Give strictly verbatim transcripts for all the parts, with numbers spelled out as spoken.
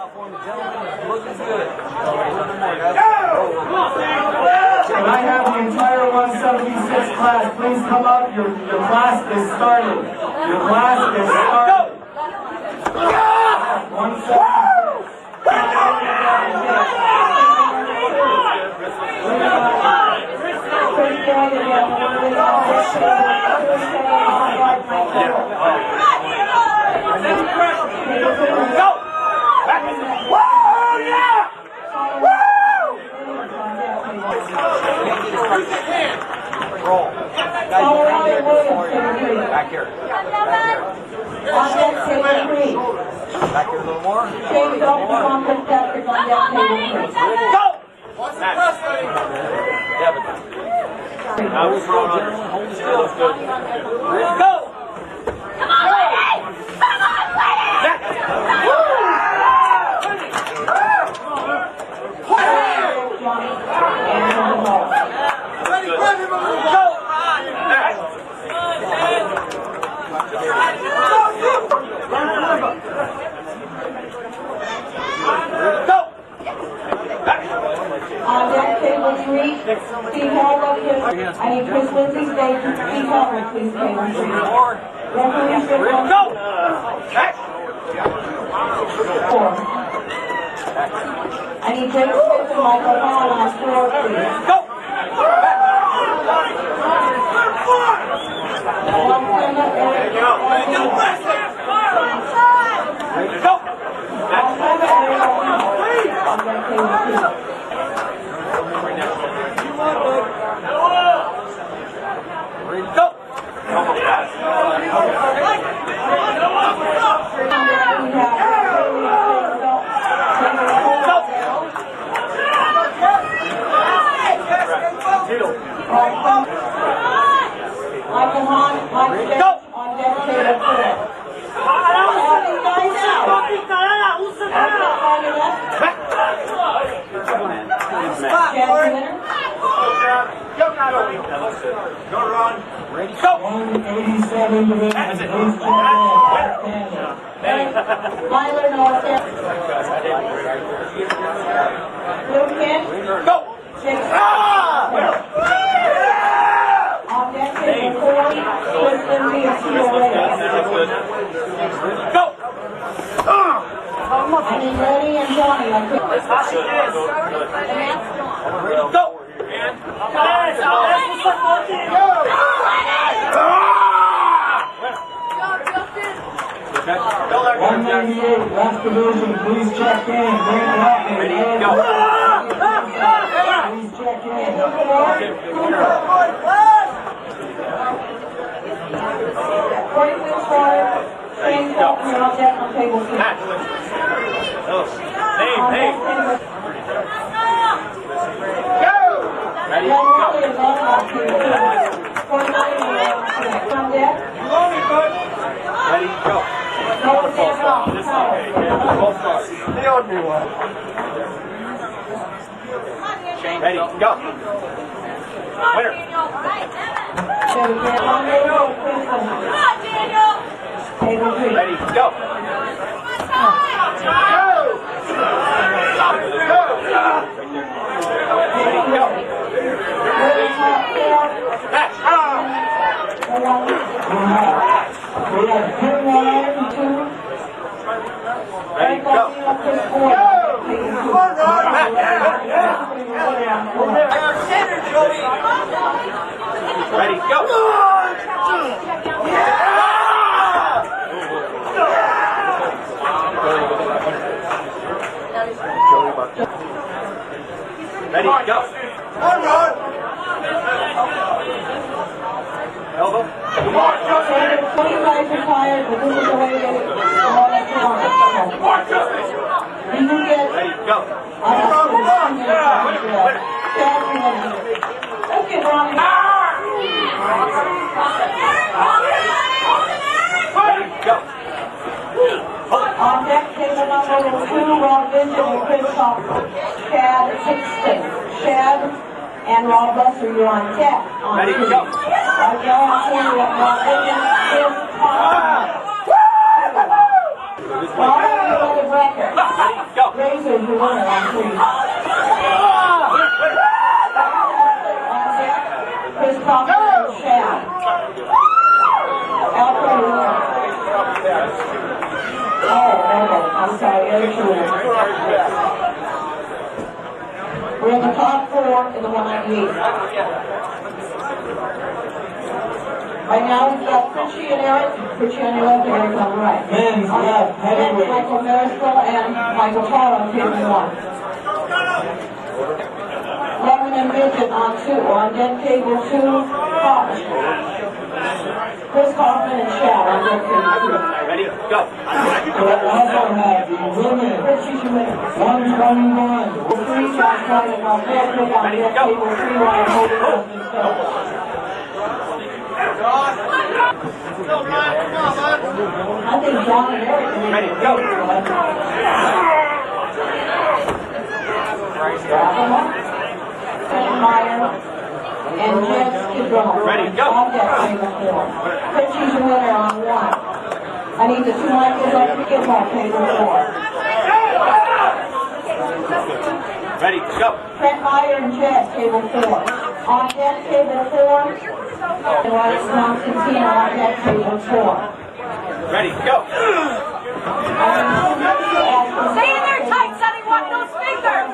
Can I have the entire one seventy-six class please come up? Your, your class is started. Your class is started. one seventy-six. Go! Woo! Yeah! Roll. Back here. Back here. Back here a little more. Go! Devin. Now we're throwing under. Hold still. That's good. Go! Come on, lady! Come on, lady! On deck, table three, Steve Howard, I need Chris Lindsay's stage, Steve Howard, please, table three. Referee Strickland. Go! Four. I need Jake Smith and Michael Hall on four, please. Go! One minute, Eric. Go! On deck, table two. Go! Michael Hahn, Mike Jack, on deck table four. Go, Ron. Ready, go! one eighty-seven division. That's it. Myler, North Carolina. Luke Kent. Go! Jake Ah! on deck table four. Chris Lindsay and Steve Go! I need Reddy and Johnny on table. Go! one ninety-eight, last division, please check in. Bring it up. Ready, go. Please check in. forty-six five, Shane Faulkner on deck on table two. Name, name. Ready, Young go. Riley is on table two. forty-nine on deck. Ready, go. Noah Samuel. Both stars. They owed me one. Ready, go. Winner. Table three. Ready, go. We have two one, two. Ready, go. Ready, go. Ready, go. One run. Elbow. twenty guys are tired, but this is the way they want it to run. You can get. Ready, go. Okay, Ronnie. Ready, go. On deck, table number two, Rob Vision and Chris Hopper. Chad Hickston. Chad and Rob Lesser, you're on deck. On Ready, two. go. Right now, I'm telling you, Rob Vision is on. Rob, you're on the record. Ready, go. your winner on three. Chris Crawford and Shad. Alfred, your winner. Oh, okay. I'm sorry, Eric, your winner. We're in the top four in the one ninety-eight. Right now we've got Fritchie and Eric. Fritchie on your left, Eric on the right. Men's left heavyweight. Michael Mariscal and Michael Todd on table one. Lemon and Midget on two. On dead table two, Fox. Chris Kaufman and Shad on dead table two. Ready, go. So we also have the women. Fritchie's your winner. one twenty-one. Three Josh Carter on dead table on dead table three, Ryan holding up his phone. Go, Ryan, come on, bud. I think John and Eric are Ready, go. Meyer and Jed Skidrow. Ready, go. On deck, table four. Fritchie's your winner on one. I need the two Michaels up to get on table four. Ready, go. Trent Meyer and Jed, table four. On deck, table four. And Royce Constantino on deck, table four. Ready, go. Stay in there tight, Sonny. Watch those fingers.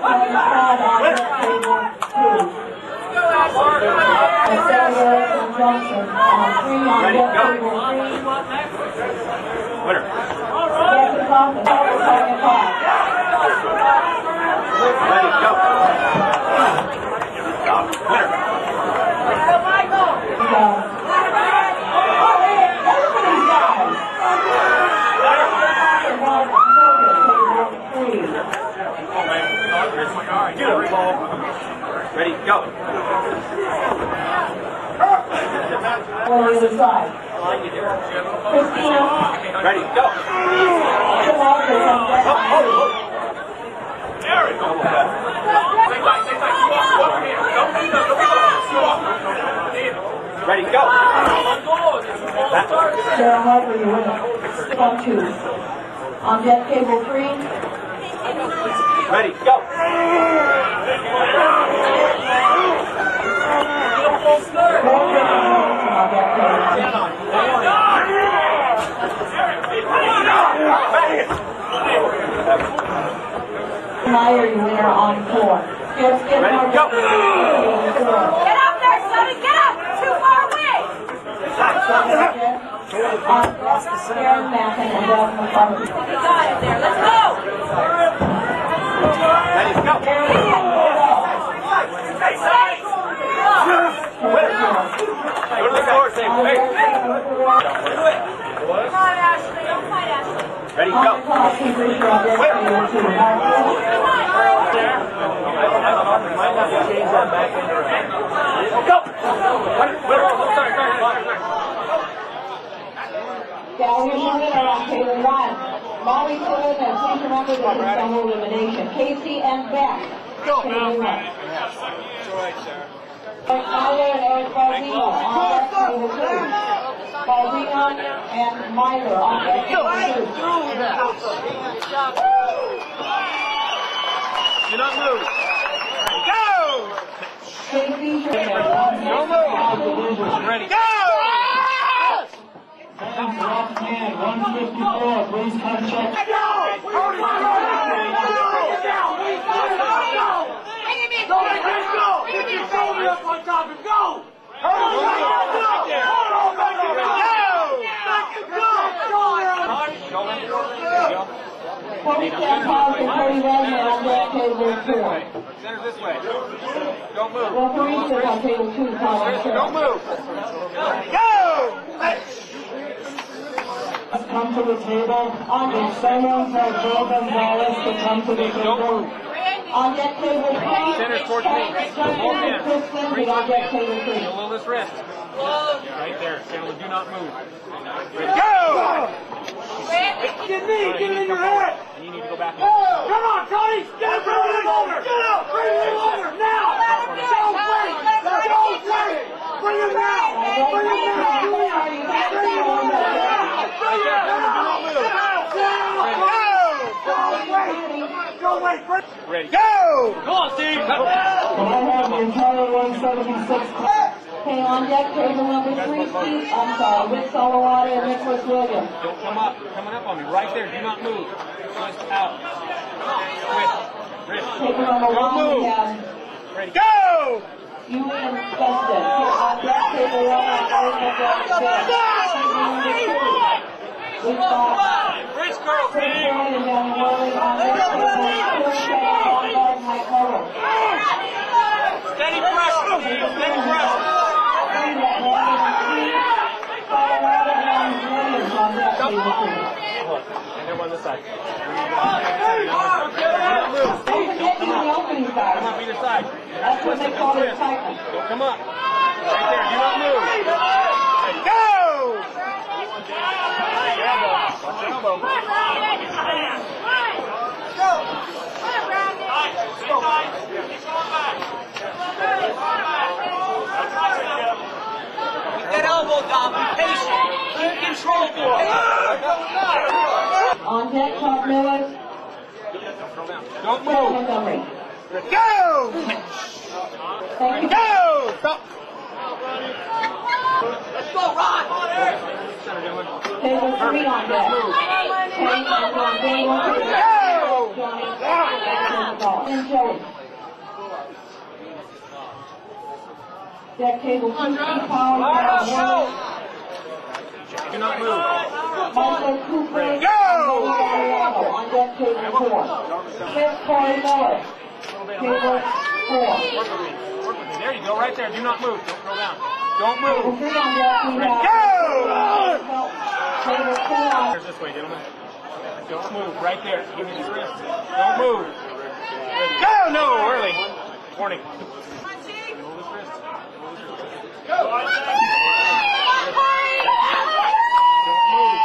Ready, go. Winner. Ready, go. Winner. Ready, go. On the other side. Christina. Ready, go. Ready, go. Sarah Harper, you win. One, two. On deck, table three. Ready, go. Meyer, you winner on four. Skip, skip, Ready, Mark. go. Get up there, Sonny. Get up. Too far away. On Aaron Macken and Doug McCarthy. You got it there. Let's go. Ready, go. Go to the floor, say, wait. Come on, Ashley. Don't fight, Ashley. Ready, On go. the top, Keith Richard on deck, table two. Go. Gallery winner on table one. Molly Tillman, and please remember this is double elimination. Casey and Beck. Table one. Eric Meyer and Eric Baldino on deck, table two. Baldino and Meyer on deck, table two. Do not move. Go. Casey, No move. Ready, go. Men's left hand, one fifty-four. Please come check. Bring him in. Go, Chris, go. Put your shoulder up on top and go. Cody Santana and Cody Wagner on deck, table four. Center's this way. Don't move. Referees is on table two, Colin Don't Sherrill. move. Go. Come to the table. If someone tells Joe Gonzalez to come to the table. On deck, table three. Center towards me. Hold in. Kristen, on deck, table three. Hold this wrist. Right there. Gentlemen, do not move. Go! Get me. Get it in your head. And you need to go back. Come on, Tony. Get up. Bring it over. Get up. Bring it over. Now. Don't wait. Don't wait. Bring it now. Bring it now. Bring it now. Bring it now. Don't wait. Don't wait. wait, wait. Ready. Go! Go on, Steve. And I have the entire one seventy-six class. Okay, on deck, table number three, Steve, I'm sorry, Rick Solowata and Nicholas Williams. Don't come up. Coming up on me. Right there. Do not move. Just out. Wrist. Wrist. Table number Don't one, move. we have Ready. Go! you and Dustin. On deck, table one, on deck, table number two. We've got Wrist curl, Chris Steve. Floyd and Danny Worley on deck, table two, Chad Longard and Mike Muller. Steady pressure, Steve. Steady pressure. Solowata and Williams on deck, table two. And then one this side. Don't forget you help these guys. Come up either side. That's what they call the excitement. Don't come up. Right there. Do not move. Go! Elbow. That elbow down. Be patient. Keep control. Be patient. On deck, Todd Miller, Don't Phil move. Montgomery. Go! Thank you. Go! Stop. Let's go, Ron. Table three on deck. Kenny and John Daniel. And Joey. Deck table two, Steve Powell, John Warren, Do not move. Michael Cooper, and Go! Benny Galliano on deck table four. Smith Corey Miller, table four. Work with me. Work with me. There you go. Right there. Do not move. Don't throw down. Don't Table move. three on deck, we have Go! table two on Here's this way, gentlemen. Don't move. Right there. Give me this wrist. Don't move. Ready. Go! No! Early. Warning. Hold this wrist. Hold this wrist. Don't move.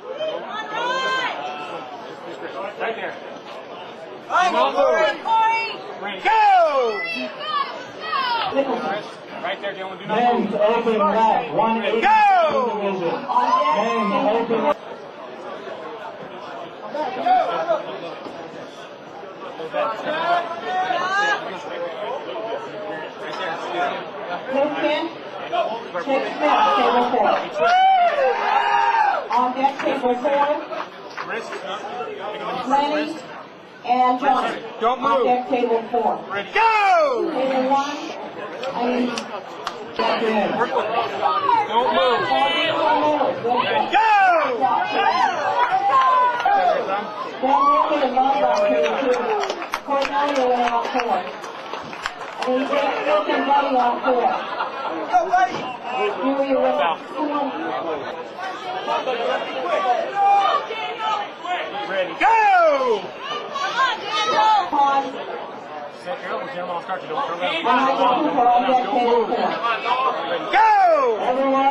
Right there. Don't move. Ready. Go! Nicholson. Right there, gentlemen. Do not Men's move. open mat, one eighty Go! division. On deck, Men's table open four. Clifton, Chick Smith, table four. On deck, table four, Wrist. Lenny and Johnny. Don't On move. deck, table four. Ready. Go! Table one, I mean, Work with me. Don't move. Go! Dan Wilson and Bob on table two. Cornelia went on four. And Jake Smith and Buddy on four. Julia went on two on Ready. Go! Pond, Set your elbows, gentlemen. I'll start you. Don't throw down. and Michael Cooper on deck, Don't table move. four. Go! Everyone